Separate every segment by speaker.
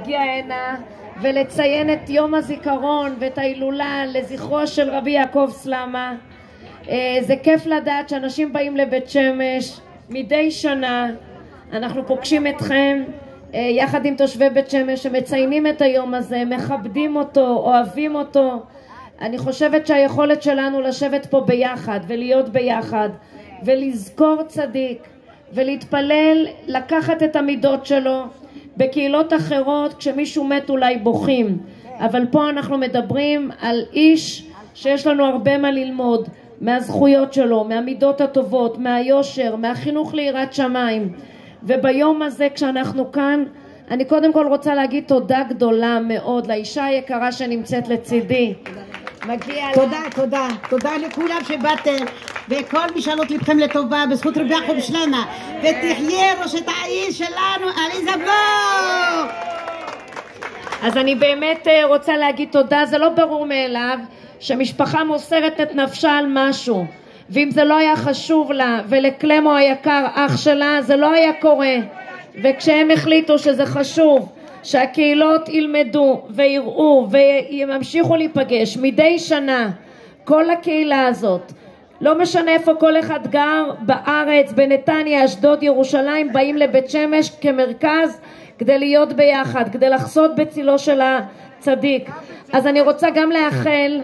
Speaker 1: להגיע הנה ולציין את יום הזיכרון ואת ההילולה לזכרו של רבי יעקב סלמה. זה כיף לדעת שאנשים באים לבית שמש מדי שנה. אנחנו פוגשים אתכם יחד עם תושבי בית שמש שמציינים את היום הזה, מכבדים אותו, אוהבים אותו. אני חושבת שהיכולת שלנו לשבת פה ביחד ולהיות ביחד ולזכור צדיק ולהתפלל, לקחת את המידות שלו. בקהילות אחרות כשמישהו מת אולי בוכים, אבל פה אנחנו מדברים על איש שיש לנו הרבה מה ללמוד מהזכויות שלו, מהמידות הטובות, מהיושר, מהחינוך ליראת שמיים. וביום הזה כשאנחנו כאן, אני קודם כל רוצה להגיד תודה גדולה מאוד לאישה היקרה שנמצאת לצידי. מגיע
Speaker 2: לה. תודה לכולם שבאתם, וכל משאלות לבכם לטובה בזכות רבי יעקב סלמה, ותחיה ראשת העיר שלנו עליזה בור.
Speaker 1: אז אני באמת רוצה להגיד תודה. זה לא ברור מאליו שמשפחה מוסרת את נפשה על משהו, ואם זה לא היה חשוב לה ולקלמו היקר אח שלה זה לא היה קורה. וכשהם החליטו שזה חשוב שהקהילות ילמדו ויראו וימשיכו להיפגש מדי שנה, כל הקהילה הזאת, לא משנה איפה כל אחד גר בארץ, בנתניה, אשדוד, ירושלים, באים לבית שמש כמרכז כדי להיות ביחד, כדי לחסות בצילו של הצדיק. אז אני רוצה גם לאחל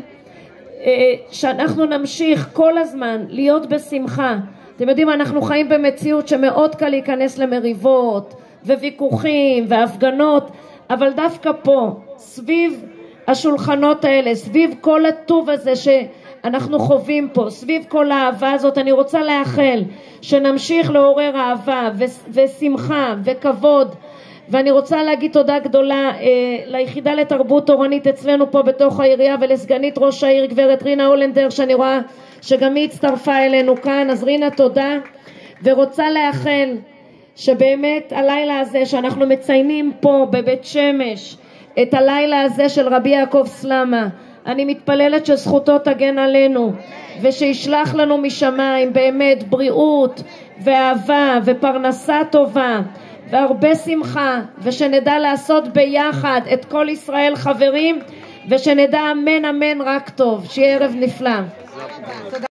Speaker 1: שאנחנו נמשיך כל הזמן להיות בשמחה. אתם יודעים, אנחנו חיים במציאות שמאוד קל להיכנס למריבות וויכוחים והפגנות, אבל דווקא פה, סביב השולחנות האלה, סביב כל הטוב הזה שאנחנו חווים פה, סביב כל האהבה הזאת, אני רוצה לאחל שנמשיך לעורר אהבה ושמחה וכבוד. ואני רוצה להגיד תודה גדולה ליחידה לתרבות תורנית אצלנו פה בתוך העירייה, ולסגנית ראש העיר גברת רינה הולנדר, שאני רואה שגם היא הצטרפה אלינו כאן. אז רינה תודה. ורוצה לאחל שבאמת הלילה הזה שאנחנו מציינים פה בבית שמש, את הלילה הזה של רבי יעקב סלמה, אני מתפללת שזכותו תגן עלינו ושישלח לנו משמיים באמת בריאות ואהבה ופרנסה טובה והרבה שמחה, ושנדע לעשות ביחד את כל ישראל חברים, ושנדע אמן אמן רק טוב. שיהיה ערב נפלא.